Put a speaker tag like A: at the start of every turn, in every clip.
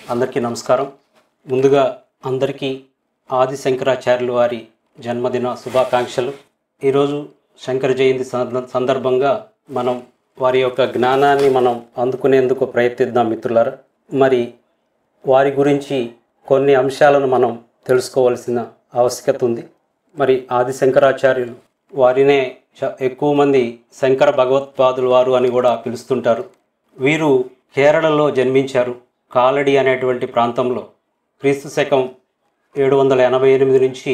A: అందరికీ నమస్కారం. ముందుగా అందరికీ ఆది శంకరాచార్యుల వారి జన్మదిన శుభాకాంక్షలు. ఈరోజు శంకర జయంతి సందర్భంగా మనం వారి యొక్క జ్ఞానాన్ని మనం అందుకునేందుకు ప్రయత్నిద్దాం మిత్రులారా. మరి వారి గురించి కొన్ని అంశాలను మనం తెలుసుకోవాల్సిన ఆవశ్యకత ఉంది. మరి ఆది శంకరాచార్యులు వారినే ఎక్కువ మంది శంకర భగవత్పాదుల వారు అని కూడా పిలుస్తుంటారు. వీరు కేరళలో జన్మించారు. కాలడి అనేటువంటి ప్రాంతంలో క్రీస్తు శకం 788 నుంచి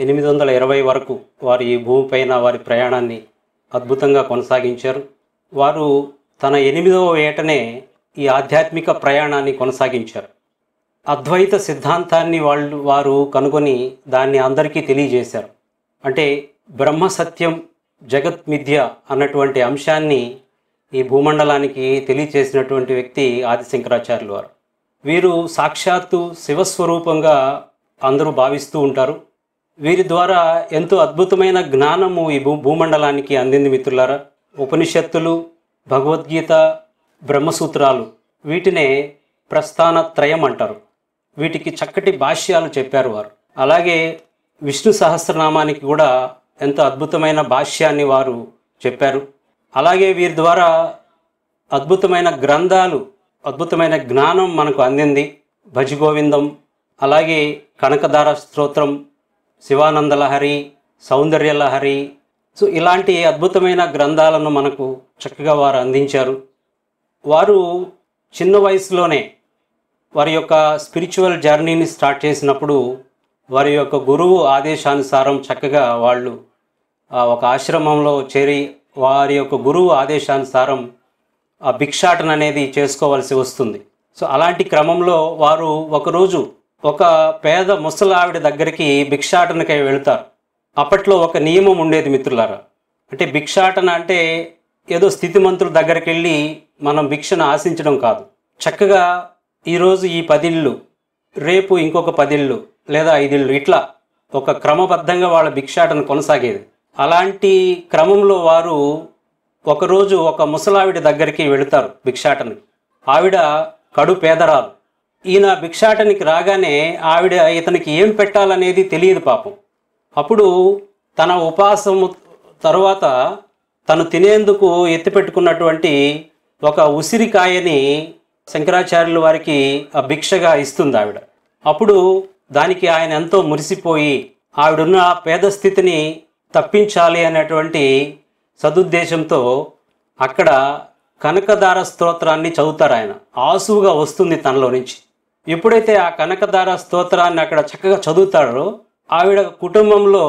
A: 820 వరకు వారి ఈ భూమిపైన వారి ప్రయాణాన్ని అద్భుతంగా కొనసాగించారు. వారు తన 8వ ఏటనే ఈ ఆధ్యాత్మిక ప్రయాణాన్ని కొనసాగించారు. అద్వైత సిద్ధాంతాన్ని వారు కనుగొని దాన్ని అందరికీ తెలియజేశారు. అంటే బ్రహ్మ సత్యం జగత్ మిథ్య అన్నటువంటి అంశాన్ని ఈ భూమండలానికి తెలియచేసినటువంటి వ్యక్తి ఆది శంకరాచార్యుల వారు. వీరు సాక్షాత్తు శివస్వరూపంగా అందరూ భావిస్తూ ఉంటారు. వీరి ద్వారా ఎంతో అద్భుతమైన జ్ఞానము ఈ భూమండలానికి అందింది మిత్రులారా. ఉపనిషత్తులు, భగవద్గీత, బ్రహ్మసూత్రాలు వీటినే ప్రస్థానత్రయం అంటారు. వీటికి చక్కటి భాష్యాలు చెప్పారు వారు. అలాగే విష్ణు సహస్రనామానికి కూడా ఎంతో అద్భుతమైన భాష్యాన్ని వారు చెప్పారు. అలాగే వీరి ద్వారా అద్భుతమైన గ్రంథాలు, అద్భుతమైన జ్ఞానం మనకు అందింది. భజగోవిందం, అలాగే కనకదార స్తోత్రం, శివానందలహరి, సౌందర్యలహరి, సో ఇలాంటి అద్భుతమైన గ్రంథాలను మనకు చక్కగా వారు అందించారు. వారు చిన్న వయసులోనే వారి యొక్క స్పిరిచువల్ జర్నీని స్టార్ట్ చేసినప్పుడు వారి యొక్క గురువు ఆదేశానుసారం చక్కగా వాళ్ళు ఒక ఆశ్రమంలో చేరి వారి యొక్క గురువు ఆదేశానుసారం ఆ భిక్షాటన అనేది చేసుకోవాల్సి వస్తుంది. సో అలాంటి క్రమంలో వారు ఒకరోజు ఒక పేద ముసలావిడ దగ్గరికి భిక్షాటనకై వెళుతారు. అప్పట్లో ఒక నియమం ఉండేది మిత్రులారా. అంటే భిక్షాటన అంటే ఏదో స్థితిమంతుల దగ్గరికి వెళ్ళి మనం భిక్షను ఆశించడం కాదు. చక్కగా ఈరోజు ఈ 10 ఇళ్ళు, రేపు ఇంకొక 10 ఇళ్ళు లేదా 5 ఇళ్ళు, ఇట్లా ఒక క్రమబద్ధంగా వాళ్ళ భిక్షాటన కొనసాగేది. అలాంటి క్రమంలో వారు ఒకరోజు ఒక ముసలావిడ దగ్గరికి వెళుతారు భిక్షాటనకి. ఆవిడ కడు పేదరాలు. ఈయన భిక్షాటనికి రాగానే ఆవిడ ఇతనికి ఏం పెట్టాలనేది తెలియదు పాపం. అప్పుడు తన ఉపాసము తర్వాత తను తినేందుకు ఎత్తిపెట్టుకున్నటువంటి ఒక ఉసిరికాయని శంకరాచార్యుల వారికి ఆ భిక్షగా ఇస్తుంది ఆవిడ. అప్పుడు దానికి ఆయన ఎంతో మురిసిపోయి ఆవిడున్న పేద స్థితిని తప్పించాలి అనేటువంటి సదుద్దేశంతో అక్కడ కనకదార స్తోత్రాన్ని చదువుతారు. ఆయన ఆసువుగా వస్తుంది తనలో నుంచి. ఎప్పుడైతే ఆ కనకదార స్తోత్రాన్ని అక్కడ చక్కగా చదువుతాడో ఆవిడ కుటుంబంలో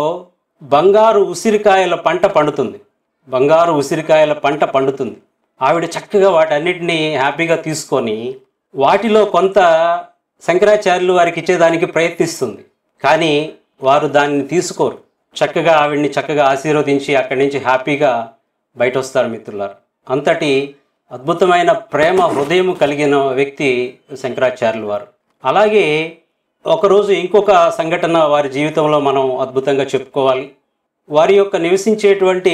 A: బంగారు ఉసిరికాయల పంట పండుతుంది. బంగారు ఉసిరికాయల పంట పండుతుంది. ఆవిడ చక్కగా వాటన్నిటినీ హ్యాపీగా తీసుకొని వాటిలో కొంత శంకరాచార్యులు వారికి ఇచ్చేదానికి ప్రయత్నిస్తుంది. కానీ వారు దాన్ని తీసుకోరు. చక్కగా ఆవిడ్ని చక్కగా ఆశీర్వదించి అక్కడి నుంచి హ్యాపీగా బయట వస్తారు మిత్రులారు. అంతటి అద్భుతమైన ప్రేమ హృదయం కలిగిన వ్యక్తి శంకరాచార్యులు వారు. అలాగే ఒకరోజు ఇంకొక సంఘటన వారి జీవితంలో మనం అద్భుతంగా చెప్పుకోవాలి. వారి యొక్క నివసించేటువంటి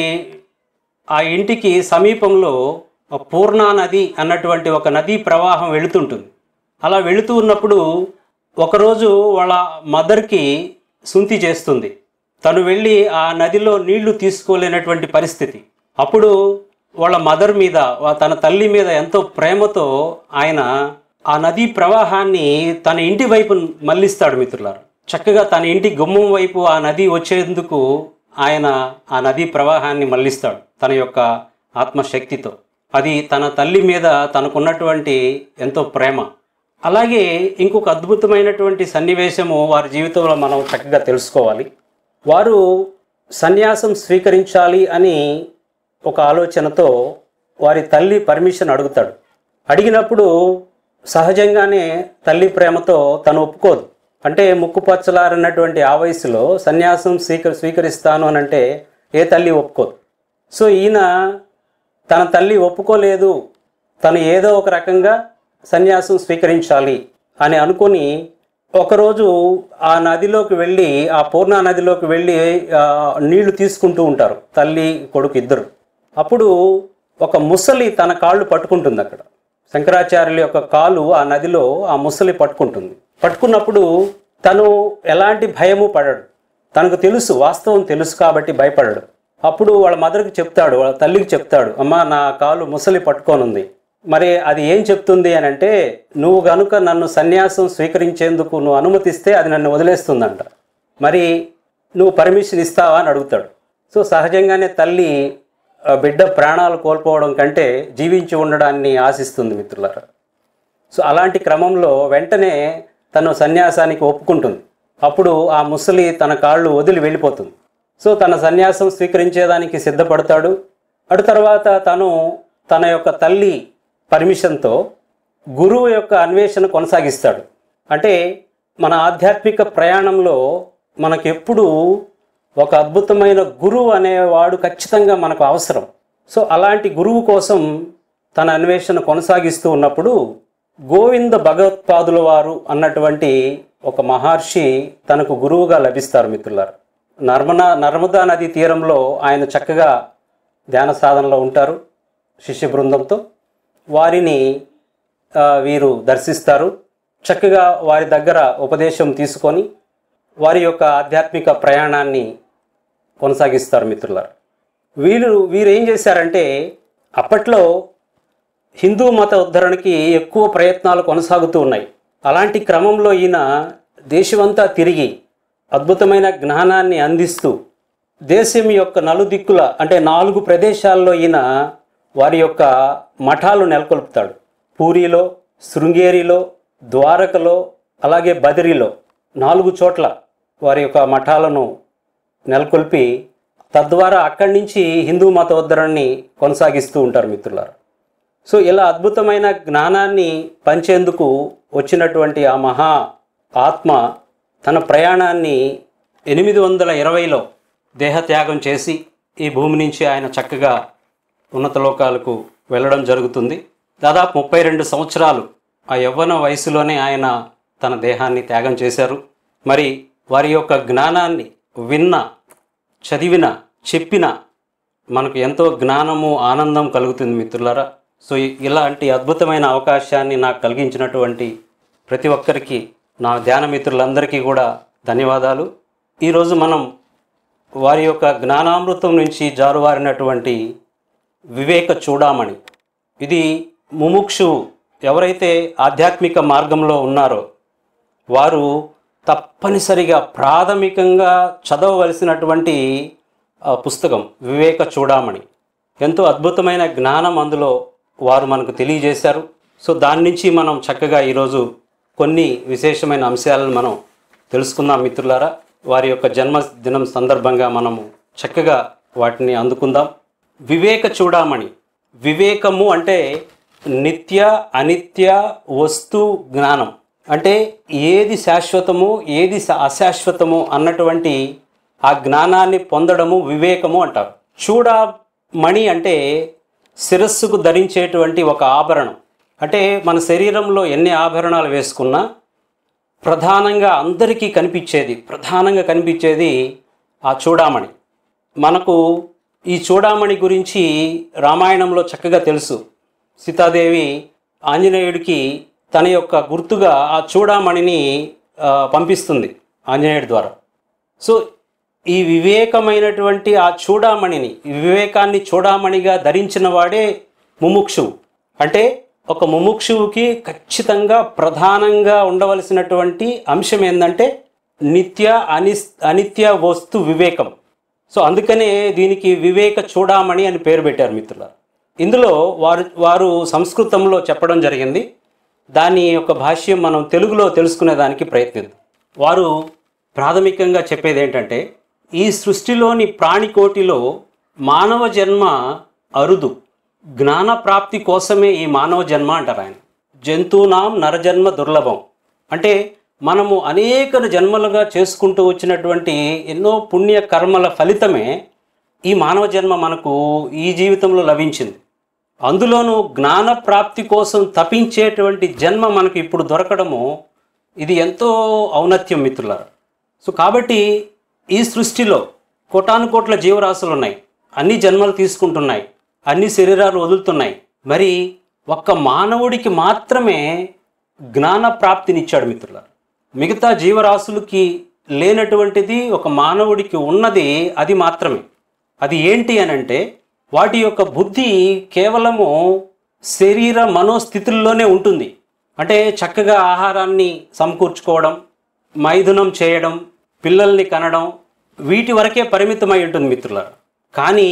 A: ఆ ఇంటికి సమీపంలో పూర్ణా నది అన్నటువంటి ఒక నదీ ప్రవాహం వెళుతుంటుంది. అలా వెళుతూ ఉన్నప్పుడు ఒకరోజు వాళ్ళ మదర్కి సుంతి చేస్తుంది. తను వెళ్ళి ఆ నదిలో నీళ్లు తీసుకోలేనటువంటి పరిస్థితి. అప్పుడు వాళ్ళ మదర్ మీద, తన తల్లి మీద ఎంతో ప్రేమతో ఆయన ఆ నదీ ప్రవాహాన్ని తన ఇంటి వైపు మళ్ళిస్తాడు మిత్రులారు. చక్కగా తన ఇంటి గుమ్మం వైపు ఆ నది వచ్చేందుకు ఆయన ఆ నదీ ప్రవాహాన్ని మళ్ళిస్తాడు తన యొక్క ఆత్మశక్తితో. అది తన తల్లి మీద తనకున్నటువంటి ఎంతో ప్రేమ. అలాగే ఇంకొక అద్భుతమైనటువంటి సన్నివేశము వారి జీవితంలో మనం చక్కగా తెలుసుకోవాలి. వారు సన్యాసం స్వీకరించాలి అని ఒక ఆలోచనతో వారి తల్లి పర్మిషన్ అడుగుతాడు. అడిగినప్పుడు సహజంగానే తల్లి ప్రేమతో తను ఒప్పుకోదు. అంటే ముక్కుపచ్చలారన్నటువంటి ఆ వయసులో సన్యాసం స్వీకరిస్తాను అని అంటే ఏ తల్లి ఒప్పుకోదు. సో ఈయన తన తల్లి ఒప్పుకోలేదు, తను ఏదో ఒక రకంగా సన్యాసం స్వీకరించాలి అని అనుకొని ఒకరోజు ఆ నదిలోకి వెళ్ళి, ఆ పూర్ణా నదిలోకి వెళ్ళి నీళ్లు తీసుకుంటూ ఉంటారు తల్లి కొడుకు ఇద్దరు. అప్పుడు ఒక ముసలి తన కాళ్ళు పట్టుకుంటుంది అక్కడ. శంకరాచార్యుల యొక్క కాలు ఆ నదిలో ఆ ముసలి పట్టుకుంటుంది. పట్టుకున్నప్పుడు తను ఎలాంటి భయము పడడు. తనకు తెలుసు, వాస్తవం తెలుసు కాబట్టి భయపడడు. అప్పుడు వాళ్ళ మదర్కి చెప్తాడు, వాళ్ళ తల్లికి చెప్తాడు, అమ్మ నా కాలు ముసలి పట్టుకోనుంది. మరి అది ఏం చెప్తుంది అని అంటే, నువ్వు గనుక నన్ను సన్యాసం స్వీకరించేందుకు నువ్వు అనుమతిస్తే అది నన్ను వదిలేస్తుందంట. మరి నువ్వు పర్మిషన్ ఇస్తావా అని అడుగుతాడు. సో సహజంగానే తల్లి బిడ్డ ప్రాణాలు కోల్పోవడం కంటే జీవించి ఉండడాన్ని ఆశిస్తుంది మిత్రులారా. సో అలాంటి క్రమంలో వెంటనే తను సన్యాసానికి ఒప్పుకుంటుంది. అప్పుడు ఆ ముసలి తన కాళ్ళు వదిలి వెళ్ళిపోతుంది. సో తన సన్యాసం స్వీకరించేదానికి సిద్ధపడతాడు. అటు తర్వాత తను తన యొక్క తల్లి పర్మిషన్తో గురువు యొక్క అన్వేషణ కొనసాగిస్తాడు. అంటే మన ఆధ్యాత్మిక ప్రయాణంలో మనకెప్పుడు ఒక అద్భుతమైన గురువు అనేవాడు ఖచ్చితంగా మనకు అవసరం. సో అలాంటి గురువు కోసం తన అన్వేషణ కొనసాగిస్తూ ఉన్నప్పుడు గోవింద భగవత్పాదుల వారు అన్నటువంటి ఒక మహర్షి తనకు గురువుగా లభిస్తారు మిత్రులారు. నర్మదా నది తీరంలో ఆయన చక్కగా ధ్యాన సాధనలో ఉంటారు శిష్య బృందంతో. వారిని వీరు దర్శిస్తారు. చక్కగా వారి దగ్గర ఉపదేశం తీసుకొని వారి యొక్క ఆధ్యాత్మిక ప్రయాణాన్ని కొనసాగిస్తారు మిత్రులారు. వీరు ఏం చేశారంటే, అప్పట్లో హిందూ మత ఉద్ధరణకి ఎక్కువ ప్రయత్నాలు కొనసాగుతూ ఉన్నాయి. అలాంటి క్రమంలో ఈయన దేశమంతా తిరిగి అద్భుతమైన జ్ఞానాన్ని అందిస్తూ దేశం యొక్క నలుదిక్కుల అంటే 4 ప్రదేశాల్లో ఈయన వారి యొక్క మఠాలు నెలకొల్పుతాడు. పూరిలో, శృంగేరిలో, ద్వారకలో, అలాగే బదరిలో 4 చోట్ల వారి యొక్క మఠాలను నెలకొల్పి తద్వారా అక్కడి నుంచి హిందూ మతోద్ధరణని కొనసాగిస్తూ ఉంటారు మిత్రులారు. సో ఇలా అద్భుతమైన జ్ఞానాన్ని పంచేందుకు వచ్చినటువంటి ఆ మహా ఆత్మ తన ప్రయాణాన్ని 820లో దేహత్యాగం చేసి ఈ భూమి నుంచి ఆయన చక్కగా ఉన్నత లోకాలకు వెళ్ళడం జరుగుతుంది. దాదాపు 32 సంవత్సరాలు ఆ యవ్వన వయసులోనే ఆయన తన దేహాన్ని త్యాగం చేశారు. మరి వారి యొక్క జ్ఞానాన్ని విన్న, చదివిన, చెప్పిన మనకు ఎంతో జ్ఞానము, ఆనందం కలుగుతుంది మిత్రులారా. సో ఇలాంటి అద్భుతమైన అవకాశాన్ని నాకు కలిగించినటువంటి ప్రతి ఒక్కరికి, నా ధ్యాన మిత్రులందరికీ కూడా ధన్యవాదాలు. ఈరోజు మనం వారి యొక్క జ్ఞానామృతం నుంచి జారువారినటువంటి వివేక చూడామణి, ఇది ముముక్షువు ఎవరైతే ఆధ్యాత్మిక మార్గంలో ఉన్నారో వారు తప్పనిసరిగా ప్రాథమికంగా చదవవలసినటువంటి పుస్తకం వివేక చూడామణి. ఎంతో అద్భుతమైన జ్ఞానం అందులో వారు మనకు తెలియజేశారు. సో దాని నుంచి మనం చక్కగా ఈరోజు కొన్ని విశేషమైన అంశాలను మనం తెలుసుకుందాం మిత్రులారా. వారి యొక్క జన్మదినం సందర్భంగా మనము చక్కగా వాటిని అందుకుందాం. వివేక చూడామణి, వివేకము అంటే నిత్య అనిత్య వస్తు జ్ఞానం. అంటే ఏది శాశ్వతము, ఏది అశాశ్వతము అన్నటువంటి ఆ జ్ఞానాన్ని పొందడము వివేకము అంటారు. చూడామణి అంటే శిరస్సుకు ధరించేటువంటి ఒక ఆభరణం. అంటే మన శరీరంలో ఎన్ని ఆభరణాలు వేసుకున్నా ప్రధానంగా కనిపించేది ఆ చూడామణి. మనకు ఈ చూడామణి గురించి రామాయణంలో చక్కగా తెలుసు. సీతాదేవి ఆంజనేయుడికి తన యొక్క గుర్తుగా ఆ చూడామణిని పంపిస్తుంది ఆంజనేయుడి ద్వారా. సో ఈ వివేకమైనటువంటి ఆ చూడామణిని, వివేకాన్ని చూడామణిగా ధరించిన వాడే ముముక్షువు. అంటే ఒక ముముక్షువుకి ఖచ్చితంగా ప్రధానంగా ఉండవలసినటువంటి అంశం ఏంటంటే నిత్య అనిత్య వస్తు వివేకం. సో అందుకనే దీనికి వివేక చూడామణి అని పేరు పెట్టారు మిత్రులారా. ఇందులో వారు సంస్కృతంలో చెప్పడం జరిగింది. దాని యొక్క భాష్యం మనం తెలుగులో తెలుసుకునేదానికి ప్రయత్నిద్దాం. వారు ప్రాథమికంగా చెప్పేది ఏంటంటే, ఈ సృష్టిలోని ప్రాణికోటిలో మానవ జన్మ అరుదు, జ్ఞాన ప్రాప్తి కోసమే ఈ మానవ జన్మ అంటారు ఆయన. జంతువునాం నరజన్మ దుర్లభం. అంటే మనము అనేక జన్మలుగా చేసుకుంటూ వచ్చినటువంటి ఎన్నో పుణ్య కర్మల ఫలితమే ఈ మానవ జన్మ మనకు ఈ జీవితంలో లభించింది. అందులోనూ జ్ఞాన ప్రాప్తి కోసం తపించేటువంటి జన్మ మనకు ఇప్పుడు దొరకడము ఇది ఎంతో ఔన్నత్యం మిత్రులారా. సో కాబట్టి ఈ సృష్టిలో కోటానుకోట్ల జీవరాశులు ఉన్నాయి, అన్ని జన్మలు తీసుకుంటున్నాయి, అన్ని శరీరాలు వదులుతున్నాయి. మరి ఒక్క మానవుడికి మాత్రమే జ్ఞాన ప్రాప్తినిచ్చాడు మిత్రులారా. మిగతా జీవరాశులకి లేనటువంటిది ఒక మానవుడికి ఉన్నది అది మాత్రమే. అది ఏంటి అని అంటే వాటి యొక్క బుద్ధి కేవలము శరీర మనోస్థితుల్లోనే ఉంటుంది. అంటే చక్కగా ఆహారాన్ని సమకూర్చుకోవడం, మైథునం చేయడం, పిల్లల్ని కనడం, వీటి వరకే పరిమితమై ఉంటుంది మిత్రులారా. కానీ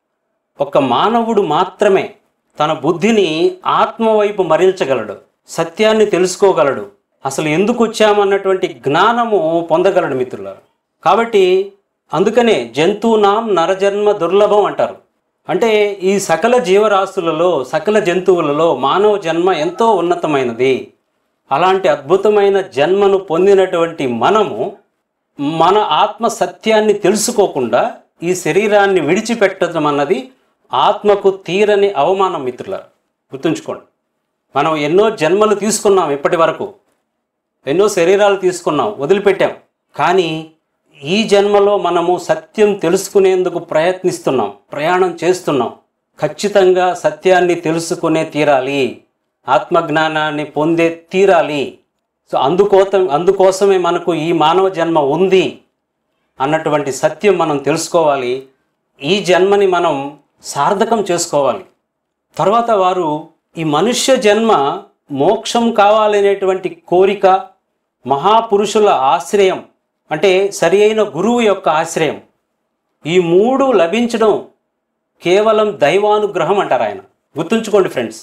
A: ఒక మానవుడు మాత్రమే తన బుద్ధిని ఆత్మ వైపు మరల్చగలడు, సత్యాన్ని తెలుసుకోగలడు, అసలు ఎందుకు వచ్చామన్నటువంటి జ్ఞానము పొందగలడు మిత్రులారా. కాబట్టి అందుకనే జంతువునాం నరజన్మ దుర్లభం అంటారు. అంటే ఈ సకల జీవరాశులలో, సకల జంతువులలో మానవ జన్మ ఎంతో ఉన్నతమైనది. అలాంటి అద్భుతమైన జన్మను పొందినటువంటి మనము మన ఆత్మ సత్యాన్ని తెలుసుకోకుండా ఈ శరీరాన్ని విడిచిపెట్టడం అన్నది ఆత్మకు తీరని అవమానం మిత్రులారా. గుర్తుంచుకోండి, మనం ఎన్నో జన్మలు తీసుకున్నాం, ఇప్పటి వరకు ఎన్నో శరీరాలు తీసుకున్నాం, వదిలిపెట్టాం. కానీ ఈ జన్మలో మనము సత్యం తెలుసుకునేందుకు ప్రయత్నిస్తున్నాం, ప్రయాణం చేస్తున్నాం. ఖచ్చితంగా సత్యాన్ని తెలుసుకునే తీరాలి, ఆత్మజ్ఞానాన్ని పొందే తీరాలి. సో అందుకోసమే మనకు ఈ మానవ జన్మ ఉంది అన్నటువంటి సత్యం మనం తెలుసుకోవాలి. ఈ జన్మని మనం సార్థకం చేసుకోవాలి. తర్వాత వారు ఈ మనుష్య జన్మ మోక్షం కావాలనేటువంటి కోరిక, మహాపురుషుల ఆశ్రయం, అంటే సరి అయిన గురువు యొక్క ఆశ్రయం, ఈ మూడు లభించడం కేవలం దైవానుగ్రహం అంటారు ఆయన. గుర్తుంచుకోండి ఫ్రెండ్స్,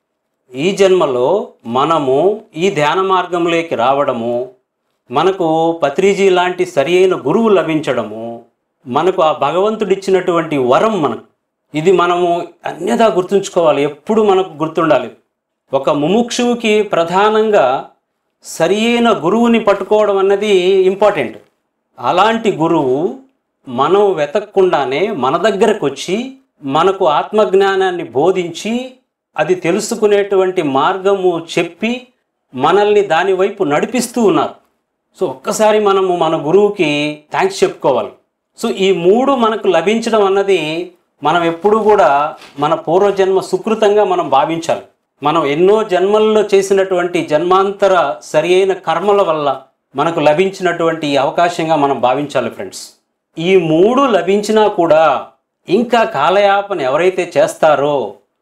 A: ఈ జన్మలో మనము ఈ ధ్యాన మార్గంలోకి రావడము, మనకు పత్రిజీ లాంటి సరి అయిన గురువు లభించడము, మనకు ఆ భగవంతుడిచ్చినటువంటి వరం మనకు. ఇది మనము అన్యదా గుర్తుంచుకోవాలి, ఎప్పుడు మనకు గుర్తుండాలి. ఒక ముముక్షువుకి ప్రధానంగా సరి అయిన గురువుని పట్టుకోవడం అన్నది ఇంపార్టెంట్. అలాంటి గురువు మనం వెతకకుండానే మన దగ్గరకు వచ్చి మనకు ఆత్మజ్ఞానాన్ని బోధించి అది తెలుసుకునేటువంటి మార్గము చెప్పి మనల్ని దాని వైపు నడిపిస్తూ ఉన్నారు. సో ఒక్కసారి మనము మన గురువుకి థ్యాంక్స్ చెప్పుకోవాలి. సో ఈ మూడు మనకు లభించడం అన్నది మనం ఎప్పుడు కూడా మన పూర్వజన్మ సుకృతంగా మనం భావించాలి. మనం ఎన్నో జన్మల్లో చేసినటువంటి జన్మాంతర సరి అయిన కర్మల వల్ల మనకు లభించినటువంటి అవకాశంగా మనం భావించాలి ఫ్రెండ్స్. ఈ మూడు లభించినా కూడా ఇంకా కాలయాపన ఎవరైతే చేస్తారో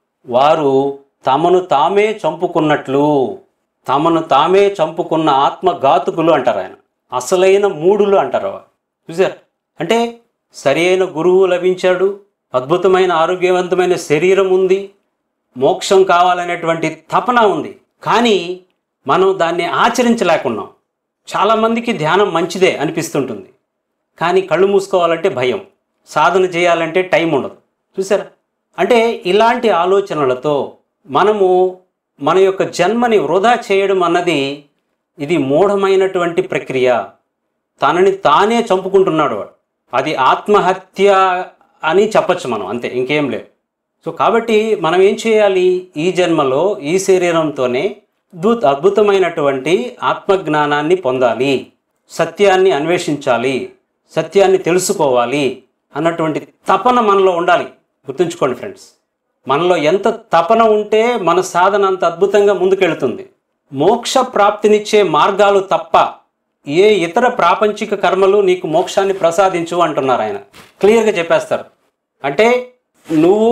A: వారు తమను తామే చంపుకున్నట్లు, తమను తామే చంపుకున్న ఆత్మఘాతుకులు అంటారు ఆయన. అసలైన మూడులు అంటారు. చూసారు, అంటే సరి అయిన గురువు లభించాడు, అద్భుతమైన ఆరోగ్యవంతమైన శరీరం ఉంది, మోక్షం కావాలనేటువంటి తపన ఉంది. కానీ మనం దాన్ని ఆచరించలేకున్నాం. చాలామందికి ధ్యానం మంచిదే అనిపిస్తుంటుంది, కానీ కళ్ళు మూసుకోవాలంటే భయం, సాధన చేయాలంటే టైం ఉండదు. చూసారా, అంటే ఇలాంటి ఆలోచనలతో మనము మన యొక్క జన్మని వృధా చేయడం అన్నది ఇది మూఢమైనటువంటి ప్రక్రియ. తనని తానే చంపుకుంటున్నాడు వాడు. అది ఆత్మహత్య అని చెప్పచ్చు మనం, అంతే, ఇంకేం లేదు. సో కాబట్టి మనం ఏం చేయాలి, ఈ జన్మలో ఈ శరీరంతోనే అద్భుతమైనటువంటి ఆత్మజ్ఞానాన్ని పొందాలి, సత్యాన్ని అన్వేషించాలి, సత్యాన్ని తెలుసుకోవాలి అన్నటువంటి తపన మనలో ఉండాలి. గుర్తుంచుకోండి ఫ్రెండ్స్, మనలో ఎంత తపన ఉంటే మన సాధన అంత అద్భుతంగా ముందుకెళ్తుంది. మోక్ష ప్రాప్తినిచ్చే మార్గాలు తప్ప ఏ ఇతర ప్రాపంచిక కర్మలు నీకు మోక్షాన్ని ప్రసాదించు అంటున్నారు ఆయన. క్లియర్గా చెప్పేస్తారు. అంటే నువ్వు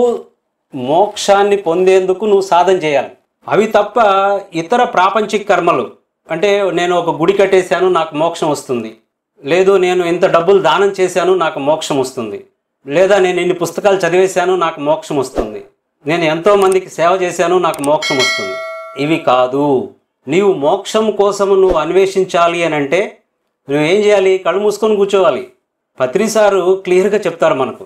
A: మోక్షాన్ని పొందేందుకు నువ్వు సాధన చేయాలి. అవి తప్ప ఇతర ప్రాపంచిక కర్మలు, అంటే నేను ఒక గుడి కట్టేశాను నాకు మోక్షం వస్తుంది, లేదు నేను ఇంత డబ్బులు దానం చేశాను నాకు మోక్షం వస్తుంది, లేదా నేను ఇన్ని పుస్తకాలు చదివేశాను నాకు మోక్షం వస్తుంది, నేను ఎంతోమందికి సేవ చేశాను నాకు మోక్షం వస్తుంది. ఇవి కాదు. నీవు మోక్షం కోసము నువ్వు అన్వేషించాలి అని అంటే నువ్వేం చేయాలి, కళ్ళు మూసుకొని కూర్చోవాలి. పత్రిసారు క్లియర్గా చెప్తారు మనకు,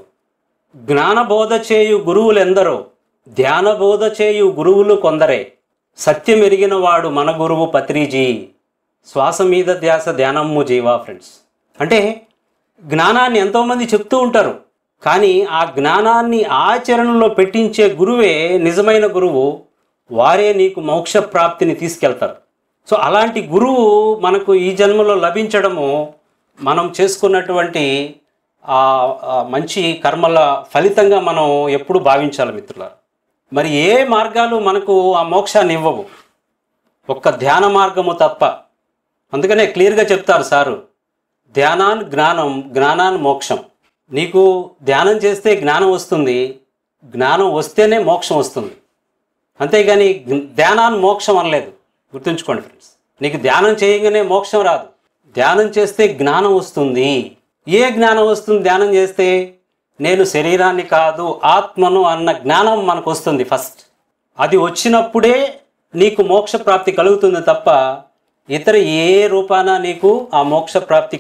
A: జ్ఞానబోధ చేయు గురువులెందరో ధ్యానబోధ చేయు గురువులు కొందరే, సత్యం ఎరిగిన వాడు మన గురువు పత్రిజీ, శ్వాస మీద ధ్యాస ధ్యానమ్ము జీవా. ఫ్రెండ్స్, అంటే జ్ఞానాన్ని ఎంతోమంది చెప్తూ ఉంటారు, కానీ ఆ జ్ఞానాన్ని ఆచరణలో పెట్టించే గురువే నిజమైన గురువు. వారే నీకు మోక్ష ప్రాప్తిని తీసుకెళ్తారు. సో అలాంటి గురువు మనకు ఈ జన్మలో లభించడము మనం చేసుకున్నటువంటి మంచి కర్మల ఫలితంగా మనం ఎప్పుడు భావించాలి మిత్రులారా. మరి ఏ మార్గాలు మనకు ఆ మోక్షాన్ని ఇవ్వవు, ఒక్క ధ్యాన మార్గము తప్ప. అందుకనే క్లియర్గా చెప్తారు సారు, ధ్యానాన్ జ్ఞానం, జ్ఞానాన్ మోక్షం. నీకు ధ్యానం చేస్తే జ్ఞానం వస్తుంది, జ్ఞానం వస్తేనే మోక్షం వస్తుంది. అంతేగాని ధ్యానాన్ మోక్షం అనలేదు, గుర్తుంచుకోండి ఫ్రెండ్స్. నీకు ధ్యానం చేయగానే మోక్షం రాదు, ధ్యానం చేస్తే జ్ఞానం వస్తుంది. ఏ జ్ఞానం వస్తుంది ధ్యానం చేస్తే? నేను శరీరాన్ని కాదు ఆత్మను అన్న జ్ఞానం మనకు వస్తుంది ఫస్ట్. అది వచ్చినప్పుడే నీకు మోక్ష ప్రాప్తి కలుగుతుంది తప్ప ఇతర ఏ రూపాన నీకు ఆ మోక్ష ప్రాప్తి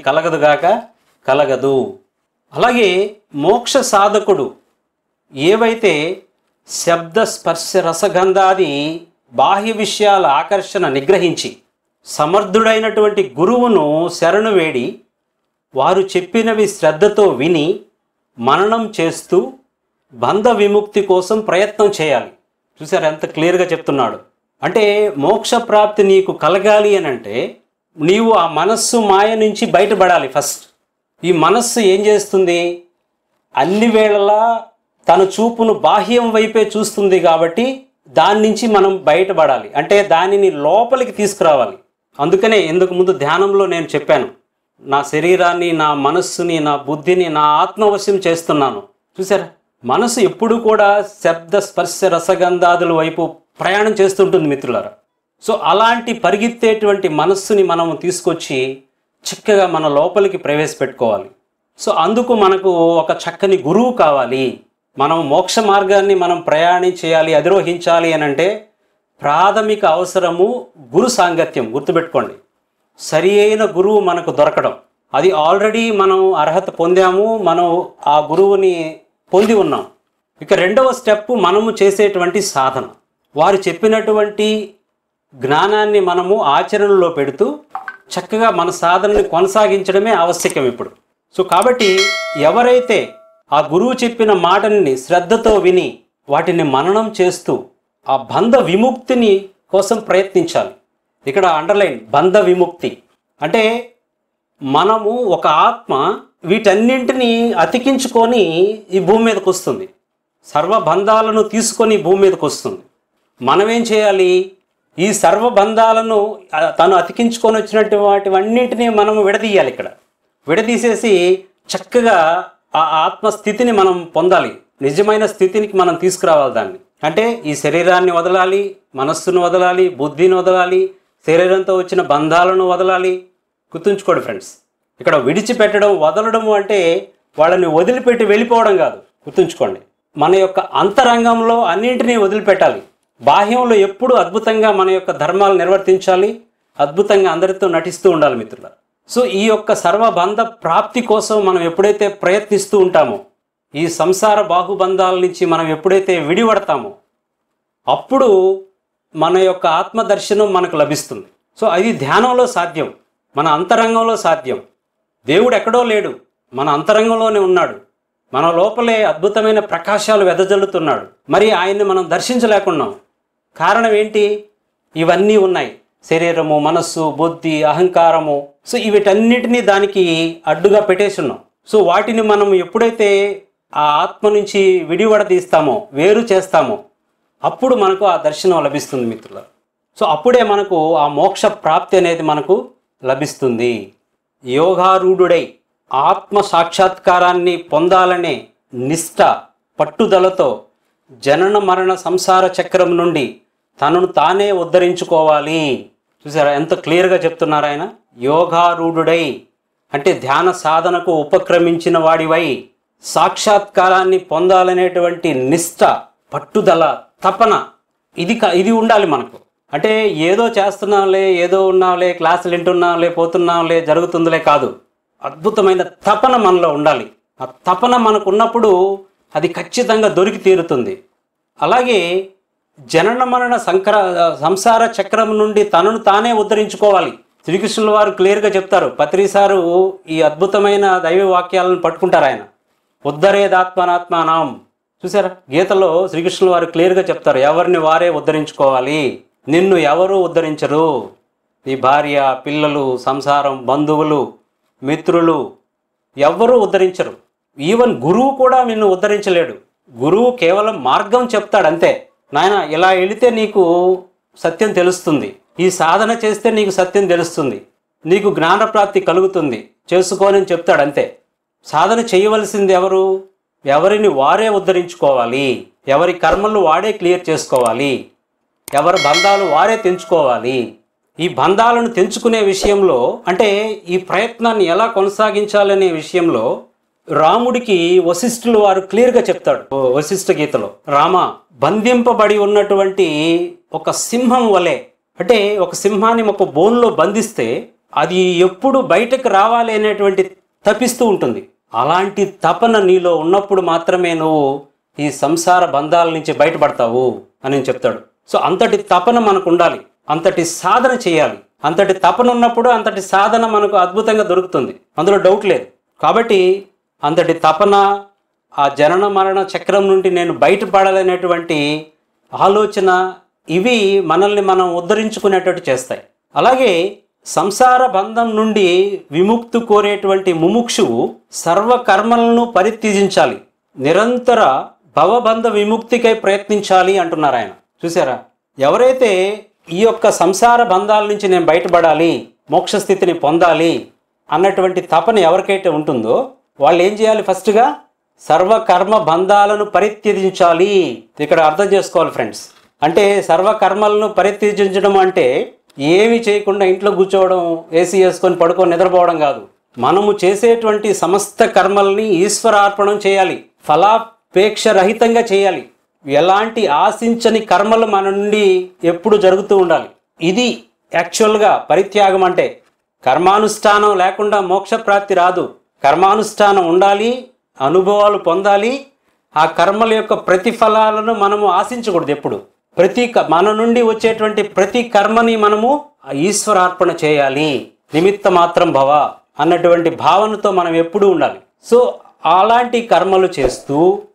A: కలగదు. అలాగే మోక్ష సాధకుడు ఏవైతే శబ్ద స్పర్శ రసగంధాది బాహ్య విషయాల ఆకర్షణ నిగ్రహించి సమర్థుడైనటువంటి గురువును శరణు వేడి వారు చెప్పినవి శ్రద్ధతో విని మననం చేస్తూ బంధ విముక్తి కోసం ప్రయత్నం చేయాలి. చూసారు ఎంత క్లియర్గా చెప్తున్నాడు. అంటే మోక్ష ప్రాప్తి నీకు కలగాలి అని అంటే నీవు ఆ మనస్సు మాయ నుంచి బయటపడాలి ఫస్ట్. ఈ మనస్సు ఏం చేస్తుంది? అన్ని వేళలా తన చూపును బాహ్యం వైపే చూస్తుంది కాబట్టి దాని నుంచి మనం బయటపడాలి, అంటే దానిని లోపలికి తీసుకురావాలి. అందుకనే ఇందుకు ముందు ధ్యానంలో నేను చెప్పాను, నా శరీరాన్ని, నా మనస్సుని, నా బుద్ధిని నా ఆత్మవశ్యం చేస్తున్నాను. చూసారా, మనసు ఎప్పుడు కూడా శబ్ద స్పర్శ రసగంధాదుల వైపు ప్రయాణం చేస్తుంటుంది మిత్రులారా. సో అలాంటి పరిగెత్తేటువంటి మనస్సుని మనం తీసుకొచ్చి చక్కగా మన లోపలికి ప్రవేశపెట్టుకోవాలి. సో అందుకు మనకు ఒక చక్కని గురువు కావాలి. మనం మోక్ష మార్గాన్ని మనం ప్రయాణం చేయాలి, అధిరోహించాలి అని అంటే ప్రాథమిక అవసరము గురు సాంగత్యం. గుర్తుపెట్టుకోండి, సరి అయిన గురువు మనకు దొరకడం, అది ఆల్రెడీ మనం అర్హత పొందాము, మనం ఆ గురువుని పొంది ఉన్నాం. ఇక రెండవ స్టెప్ మనము చేసేటువంటి సాధన. వారు చెప్పినటువంటి జ్ఞానాన్ని మనము ఆచరణలో పెడుతూ చక్కగా మన సాధనని కొనసాగించడమే ఆవశ్యకం ఇప్పుడు. సో కాబట్టి ఎవరైతే ఆ గురువు చెప్పిన మాటని శ్రద్ధతో విని వాటిని మననం చేస్తూ ఆ బంధ విముక్తిని కోసం ప్రయత్నించాలి. ఇక్కడ అండర్లైన్, బంధ విముక్తి అంటే మనము ఒక ఆత్మ వీటన్నింటినీ అతికించుకొని ఈ భూమి మీదకి వస్తుంది, సర్వబంధాలను తీసుకొని భూమి మీదకి వస్తుంది. మనమేం చేయాలి? ఈ సర్వబంధాలను తను అతికించుకొని వచ్చినట్టు వాటివన్నింటినీ మనము విడదీయాలి. ఇక్కడ విడదీసేసి చక్కగా ఆ ఆత్మస్థితిని మనం పొందాలి, నిజమైన స్థితికి మనం తీసుకురావాలి దాన్ని. అంటే ఈ శరీరాన్ని వదలాలి, మనస్సును వదలాలి, బుద్ధిని వదలాలి, శరీరంతో వచ్చిన బంధాలను వదలాలి. గుర్తుంచుకోండి ఫ్రెండ్స్, ఇక్కడ విడిచిపెట్టడం, వదలడము అంటే వాళ్ళని వదిలిపెట్టి వెళ్ళిపోవడం కాదు. గుర్తుంచుకోండి, మన యొక్క అంతరంగంలో అన్నింటినీ వదిలిపెట్టాలి. బాహ్యంలో ఎప్పుడు అద్భుతంగా మన యొక్క ధర్మాలు నిర్వర్తించాలి, అద్భుతంగా అందరితో నటిస్తూ ఉండాలి మిత్రులారా. సో ఈ యొక్క సర్వబంధ ప్రాప్తి కోసం మనం ఎప్పుడైతే ప్రయత్నిస్తూ ఉంటామో, ఈ సంసార బాహుబంధాల నుంచి మనం ఎప్పుడైతే విడిపడతామో అప్పుడు మన యొక్క ఆత్మదర్శనం మనకు లభిస్తుంది. సో అది ధ్యానంలో సాధ్యం, మన అంతరంగంలో సాధ్యం. దేవుడు ఎక్కడో లేడు, మన అంతరంగంలోనే ఉన్నాడు, మన లోపలే అద్భుతమైన ప్రకాశాలు వెదజల్లుతున్నాడు. మరి ఆయన్ని మనం దర్శించలేకున్నాం. కారణం ఏంటి? ఇవన్నీ ఉన్నాయి, శరీరము, మనస్సు, బుద్ధి, అహంకారము. సో వీటన్నిటినీ దానికి అడ్డుగా పెట్టేసి ఉన్నాం. సో వాటిని మనం ఎప్పుడైతే ఆ ఆత్మ నుంచి విడివడదీస్తామో, వేరు చేస్తామో అప్పుడు మనకు ఆ దర్శనం లభిస్తుంది మిత్రులు. సో అప్పుడే మనకు ఆ మోక్ష ప్రాప్తి అనేది మనకు లభిస్తుంది. యోగారూఢుడై ఆత్మ సాక్షాత్కారాన్ని పొందాలనే నిష్ఠ, పట్టుదలతో జనన మరణ సంసార చక్రం నుండి తనను తానే ఉద్ధరించుకోవాలి. చూసారా ఎంత క్లియర్గా చెప్తున్నారు ఆయన. యోగారూఢుడై అంటే ధ్యాన సాధనకు ఉపక్రమించిన వాడివై సాక్షాత్కారాన్ని పొందాలనేటువంటి నిష్ఠ, పట్టుదల, తపన ఇది ఉండాలి మనకు. అంటే ఏదో చేస్తున్నాంలే, ఏదో ఉన్నాంలే, క్లాసులు వింటున్నాంలే, పోతున్నాంలే, జరుగుతుందిలే కాదు. అద్భుతమైన తపన మనలో ఉండాలి. ఆ తపన మనకు ఉన్నప్పుడు అది ఖచ్చితంగా దొరికి తీరుతుంది. అలాగే జనన మరణ సంసార చక్రం నుండి తనను తానే ఉద్ధరించుకోవాలి. శ్రీకృష్ణుల వారు క్లియర్గా చెప్తారు. పత్రిసారు ఈ అద్భుతమైన దైవ వాక్యాలను పట్టుకుంటారు ఆయన. ఉద్ధరేదాత్మనాత్మానం. చూసారా, గీతలో శ్రీకృష్ణుల వారు క్లియర్గా చెప్తారు, ఎవరిని వారే ఉద్ధరించుకోవాలి. నిన్ను ఎవరు ఉద్ధరించరు. నీ భార్య, పిల్లలు, సంసారం, బంధువులు, మిత్రులు ఎవ్వరూ ఉద్ధరించరు. ఈవెన్ గురువు కూడా నిన్ను ఉద్ధరించలేడు. గురువు కేవలం మార్గం చెప్తాడు అంతే. నాయన ఇలా వెళితే నీకు సత్యం తెలుస్తుంది, ఈ సాధన చేస్తే నీకు సత్యం తెలుస్తుంది, నీకు జ్ఞానప్రాప్తి కలుగుతుంది, చేసుకోని చెప్తాడు. అంతే. సాధన చేయవలసింది ఎవరు? ఎవరిని వారే ఉద్ధరించుకోవాలి, ఎవరి కర్మలు వాడే క్లియర్ చేసుకోవాలి, ఎవరి బంధాలు వారే తెంచుకోవాలి. ఈ బంధాలను తెంచుకునే విషయంలో, అంటే ఈ ప్రయత్నాన్ని ఎలా కొనసాగించాలనే విషయంలో రాముడికి వశిష్ఠులు వారు క్లియర్గా చెప్తాడు. వశిష్ఠ గీతలో, రామ, బంధింపబడి ఉన్నటువంటి ఒక సింహం వలె, అంటే ఒక సింహాన్ని ఒక బోన్లో బంధిస్తే అది ఎప్పుడు బయటకు రావాలి అనేటువంటి తపిస్తూ ఉంటుంది. అలాంటి తపన నీలో ఉన్నప్పుడు మాత్రమే నువ్వు ఈ సంసార బంధాల నుంచి బయటపడతావు అని చెప్తాడు. సో అంతటి తపన మనకు ఉండాలి, అంతటి సాధన చేయాలి. అంతటి తపన ఉన్నప్పుడు అంతటి సాధన మనకు అద్భుతంగా దొరుకుతుంది, అందులో డౌట్ లేదు. కాబట్టి అంతటి తపన, ఆ జనన మరణ చక్రం నుండి నేను బయటపడాలనేటువంటి ఆలోచన, ఇవి మనల్ని మనం ఉద్ధరించుకునేటట్టు చేస్తాయి. అలాగే సంసార బంధం నుండి విముక్తి కోరేటువంటి ముముక్షువు సర్వకర్మలను పరిత్యజించాలి, నిరంతర భవబంధ విముక్తికై ప్రయత్నించాలి అంటున్నారు ఆయన. చూసారా, ఎవరైతే ఈ యొక్క సంసార బంధాల నుంచి నేను బయటపడాలి, మోక్షస్థితిని పొందాలి అన్నటువంటి తపన ఎవరికైతే ఉంటుందో వాళ్ళు ఏం చేయాలి? ఫస్ట్గా సర్వకర్మ బంధాలను పరిత్యజించాలి. ఇక్కడ అర్థం చేసుకోవాలి ఫ్రెండ్స్. అంటే సర్వకర్మలను పరిత్యజించడం అంటే ఏమి చేయకుండా ఇంట్లో కూర్చోవడం, ఏసీ వేసుకొని పడుకొని నిద్రపోవడం కాదు. మనము చేసేటువంటి సమస్త కర్మల్ని ఈశ్వరార్పణం చేయాలి, ఫలాపేక్ష రహితంగా చేయాలి. ఎలాంటి ఆశించని కర్మలు మన నుండి ఎప్పుడు జరుగుతూ ఉండాలి. ఇది యాక్చువల్గా పరిత్యాగం అంటే. కర్మానుష్ఠానం లేకుండా మోక్షప్రాప్తి రాదు. కర్మానుష్ఠానం ఉండాలి, అనుభవాలు పొందాలి. ఆ కర్మల యొక్క ప్రతిఫలాలను మనము ఆశించకూడదు ఎప్పుడు. మన నుండి వచ్చేటువంటి ప్రతి కర్మని మనము ఈశ్వరార్పణ చేయాలి. నిమిత్త మాత్రం భవ అన్నటువంటి భావనతో మనం ఎప్పుడూ ఉండాలి. సో అలాంటి కర్మలు చేస్తూ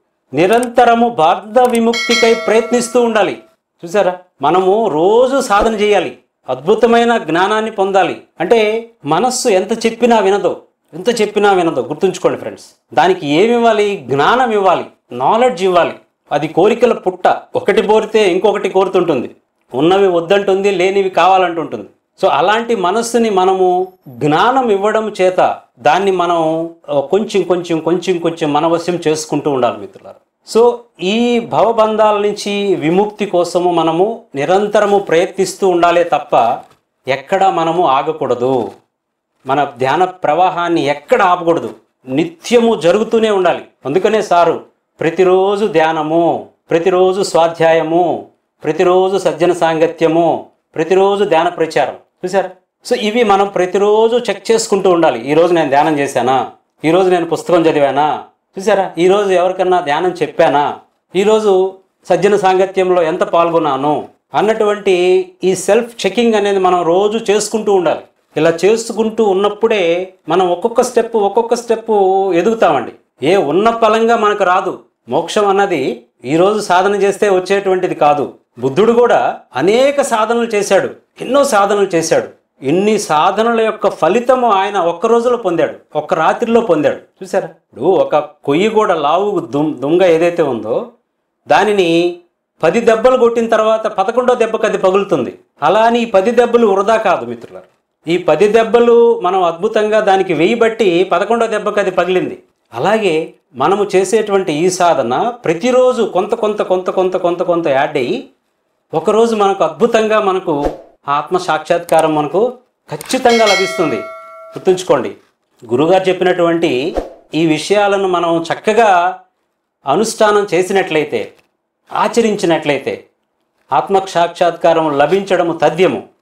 A: నిరంతరము బంధ విముక్తికై ప్రయత్నిస్తూ ఉండాలి. చూసారా, మనము రోజు సాధన చేయాలి, అద్భుతమైన జ్ఞానాన్ని పొందాలి. అంటే మనస్సు ఎంత చెప్పినా వినదో, గుర్తుంచుకోండి ఫ్రెండ్స్. దానికి ఏమి ఇవ్వాలి? జ్ఞానం ఇవ్వాలి, నాలెడ్జ్ ఇవ్వాలి. అది కోరికల పుట్ట, ఒకటి కోరితే ఇంకొకటి కోరుతుంటుంది, ఉన్నవి వద్దంటుంది, లేనివి కావాలంటుంటుంది. సో అలాంటి మనస్సుని మనము జ్ఞానం ఇవ్వడం చేత దాన్ని మనం కొంచెం మనవశ్యం చేసుకుంటూ ఉండాలి మిత్రులారా. సో ఈ భవబంధాల నుంచి విముక్తి కోసము మనము నిరంతరము ప్రయత్నిస్తూ ఉండాలే తప్ప ఎక్కడా మనము ఆగకూడదు. మన ధ్యాన ప్రవాహాన్ని ఎక్కడ ఆపకూడదు, నిత్యము జరుగుతూనే ఉండాలి. అందుకనే సారు ప్రతిరోజు ధ్యానము, ప్రతిరోజు స్వాధ్యాయము, ప్రతిరోజు సజ్జన సాంగత్యము, ప్రతిరోజు ధ్యాన ప్రచారం. చూసారా, సో ఇవి మనం ప్రతిరోజు చెక్ చేసుకుంటూ ఉండాలి. ఈరోజు నేను ధ్యానం చేశానా, ఈరోజు నేను పుస్తకం చదివానా, చూసారా, ఈరోజు ఎవరికన్నా ధ్యానం చెప్పానా, ఈరోజు సజ్జన సాంగత్యంలో ఎంత పాల్గొన్నాను అన్నటువంటి ఈ సెల్ఫ్ చెకింగ్ అనేది మనం రోజు చేసుకుంటూ ఉండాలి. ఇలా చేసుకుంటూ ఉన్నప్పుడే మనం ఒక్కొక్క స్టెప్ ఎదుగుతామండి. ఏ ఉన్న ఫలంగా మనకు రాదు. మోక్షం అన్నది ఈరోజు సాధన చేస్తే వచ్చేటువంటిది కాదు. బుద్ధుడు కూడా అనేక సాధనలు చేశాడు, ఎన్నో సాధనలు చేశాడు. ఇన్ని సాధనల యొక్క ఫలితము ఆయన ఒక్క రోజులో పొందాడు, ఒక్క రాత్రిలో పొందాడు. చూసారా, ఇప్పుడు ఒక కొయ్యి కూడా లావు దుంగ ఏదైతే ఉందో దానిని 10 దెబ్బలు కొట్టిన తర్వాత 11వ దెబ్బకు అది పగులుతుంది. అలా అని ఈ 10 దెబ్బలు వృధా కాదు మిత్రులారు. ఈ 10 దెబ్బలు మనం అద్భుతంగా దానికి వేయబట్టి 11వ దెబ్బకు అది పగిలింది. అలాగే మనము చేసేటువంటి ఈ సాధన ప్రతిరోజు కొంత యాడ్ అయ్యి ఒకరోజు మనకు అద్భుతంగా మనకు ఆత్మ సాక్షాత్కారం మనకు ఖచ్చితంగా లభిస్తుంది. గుర్తుంచుకోండి, గురుగారు చెప్పినటువంటి ఈ విషయాలను మనం చక్కగా అనుష్ఠానం చేసినట్లయితే, ఆచరించినట్లయితే ఆత్మ సాక్షాత్కారం లభించడము తథ్యము.